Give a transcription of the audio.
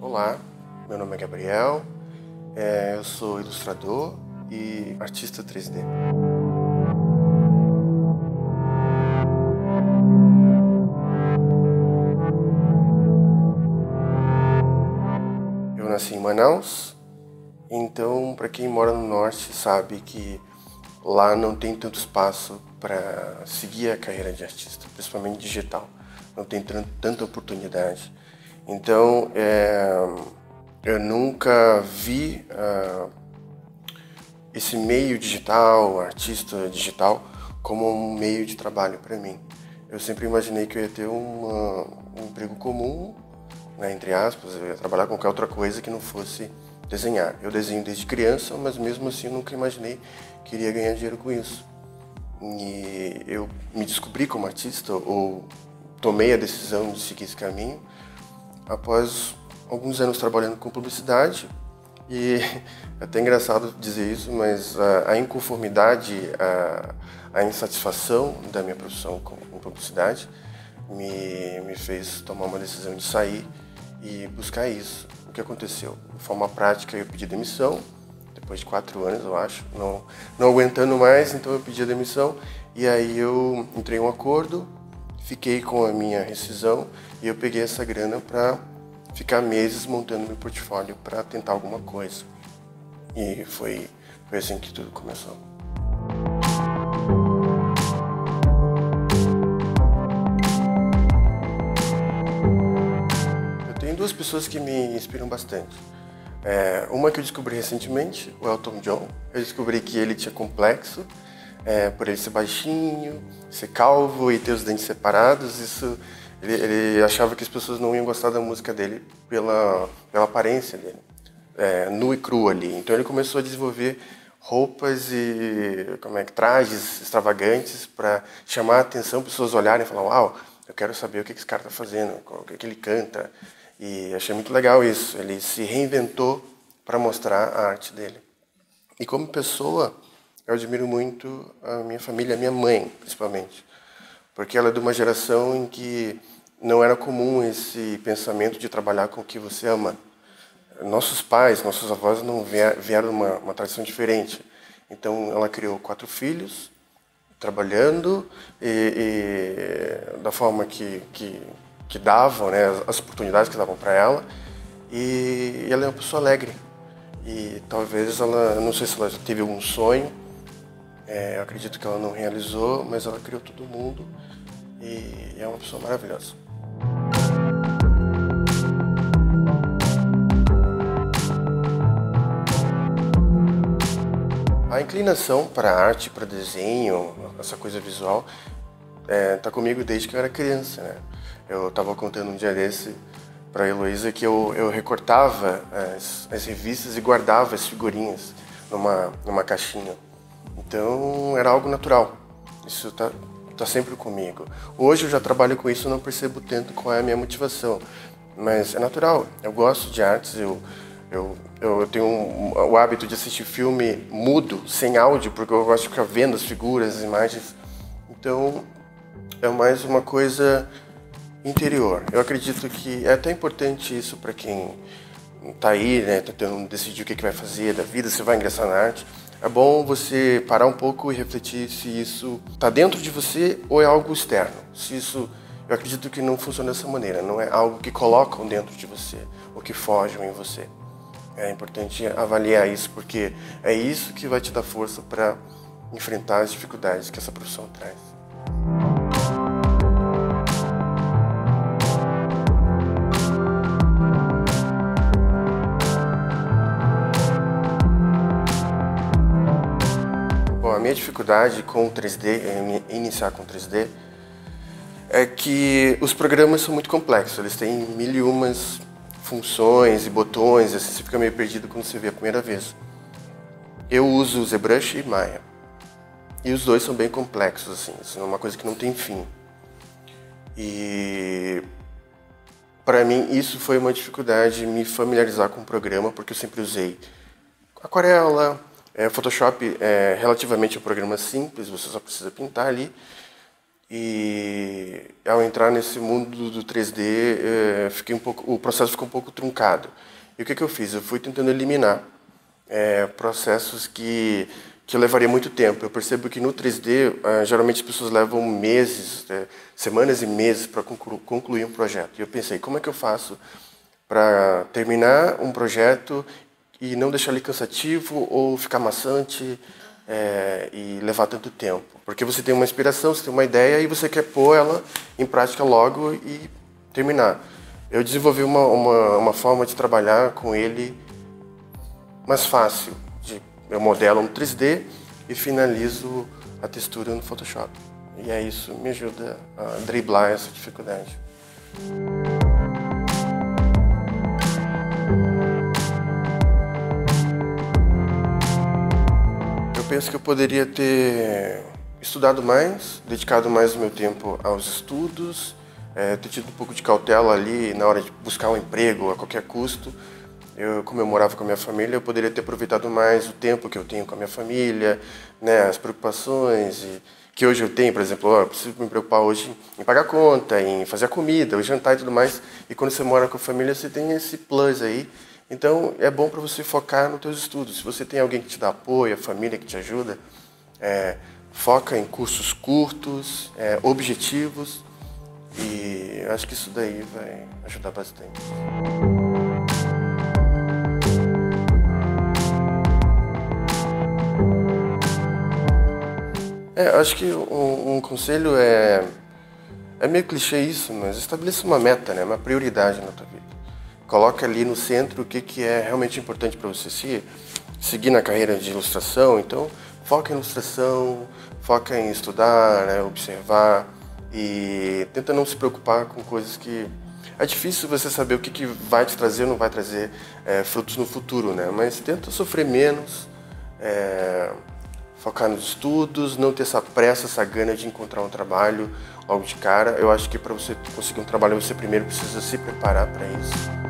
Olá, meu nome é Gabriel, eu sou ilustrador e artista 3D. Eu nasci em Manaus, então para quem mora no norte sabe que lá não tem tanto espaço para seguir a carreira de artista, principalmente digital. Não tem tanta oportunidade. Então, eu nunca vi esse meio digital, artista digital, como um meio de trabalho para mim. Eu sempre imaginei que eu ia ter um emprego comum, né, entre aspas, eu ia trabalhar com qualquer outra coisa que não fosse desenhar. Eu desenho desde criança, mas mesmo assim eu nunca imaginei que iria ganhar dinheiro com isso. E eu me descobri como artista, ou tomei a decisão de seguir esse caminho, após alguns anos trabalhando com publicidade. E é até engraçado dizer isso, mas a inconformidade, a insatisfação da minha profissão com publicidade me fez tomar uma decisão de sair e buscar isso. O que aconteceu? De forma prática, eu pedi demissão, depois de 4 anos, eu acho, não aguentando mais, então eu pedi a demissão, e aí eu entrei em um acordo, fiquei com a minha rescisão, e eu peguei essa grana para ficar meses montando meu portfólio para tentar alguma coisa. E foi assim que tudo começou. Eu tenho 2 pessoas que me inspiram bastante. Uma que eu descobri recentemente, o Elton John. Eu descobri que ele tinha complexo, por ele ser baixinho, ser calvo e ter os dentes separados. Ele achava que as pessoas não iam gostar da música dele pela aparência dele, nu e cru ali. Então ele começou a desenvolver roupas e trajes extravagantes para chamar a atenção, pessoas olharem e falar: uau, eu quero saber o que esse cara está fazendo, o que ele canta. E achei muito legal isso. Ele se reinventou para mostrar a arte dele. E como pessoa, eu admiro muito a minha família, a minha mãe, principalmente. Porque ela é de uma geração em que não era comum esse pensamento de trabalhar com o que você ama. Nossos pais, nossos avós não vieram de uma tradição diferente. Então, ela criou 4 filhos, trabalhando e da forma que davam, né, as oportunidades que davam para ela. E ela é uma pessoa alegre. E talvez ela, não sei se ela teve algum sonho, eu acredito que ela não realizou, mas ela criou todo mundo e é uma pessoa maravilhosa. A inclinação para arte, para desenho, essa coisa visual, tá comigo desde que eu era criança, né? Eu estava contando um dia desse para a Heloísa que eu recortava as revistas e guardava as figurinhas numa caixinha. Então era algo natural. Isso tá sempre comigo. Hoje eu já trabalho com isso, não percebo tanto qual é a minha motivação, mas é natural. Eu gosto de artes. Eu tenho o hábito de assistir filme mudo, sem áudio, porque eu gosto de ficar vendo as figuras, as imagens. Então, é mais uma coisa interior. Eu acredito que é até importante isso para quem está aí, né, tentando decidir o que vai fazer da vida, se vai ingressar na arte. É bom você parar um pouco e refletir se isso está dentro de você ou é algo externo. Eu acredito que não funciona dessa maneira. Não é algo que colocam dentro de você ou que fogem em você. É importante avaliar isso, porque é isso que vai te dar força para enfrentar as dificuldades que essa profissão traz. Bom, a minha dificuldade com 3D, iniciar com 3D, é que os programas são muito complexos. Eles têm 1001 funções e botões, assim, você fica meio perdido quando você vê a primeira vez. Eu uso o ZBrush e Maya. E os dois são bem complexos, assim, isso é uma coisa que não tem fim. E para mim isso foi uma dificuldade, me familiarizar com o programa, porque eu sempre usei aquarela, Photoshop é relativamente um programa simples, você só precisa pintar ali. e ao entrar nesse mundo do 3D, o processo ficou um pouco truncado. E o que eu fiz? Eu fui tentando eliminar processos que levaria muito tempo. Eu percebo que no 3D, geralmente as pessoas levam meses, semanas e meses para concluir um projeto. E eu pensei, como é que eu faço para terminar um projeto e não deixar ele cansativo ou ficar maçante e levar tanto tempo? Porque você tem uma inspiração, você tem uma ideia e você quer pôr ela em prática logo e terminar. Eu desenvolvi uma forma de trabalhar com ele mais fácil. Eu modelo no 3D e finalizo a textura no Photoshop. E isso me ajuda a driblar essa dificuldade. Eu penso que eu poderia ter estudado mais, dedicado mais o meu tempo aos estudos, ter tido um pouco de cautela ali na hora de buscar um emprego a qualquer custo. Como eu morava com a minha família, eu poderia ter aproveitado mais o tempo que eu tenho com a minha família, né, as preocupações que hoje eu tenho, por exemplo, eu preciso me preocupar hoje em pagar conta, em fazer a comida, o jantar e tudo mais. E quando você mora com a família, você tem esse plus aí. Então, é bom para você focar nos seus estudos. Se você tem alguém que te dá apoio, a família que te ajuda, foca em cursos curtos, objetivos, e acho que isso daí vai ajudar bastante. Acho que um conselho é meio clichê isso, mas estabeleça uma meta, né? Uma prioridade na tua vida. Coloca ali no centro o que é realmente importante para você seguir na carreira de ilustração. Então, foca em ilustração, foca em estudar, né? Observar e tenta não se preocupar com coisas que... É difícil você saber o que vai te trazer ou não vai trazer frutos no futuro, né? Mas tenta sofrer menos, focar nos estudos, não ter essa pressa, essa gana de encontrar um trabalho logo de cara. Eu acho que para você conseguir um trabalho, você primeiro precisa se preparar para isso.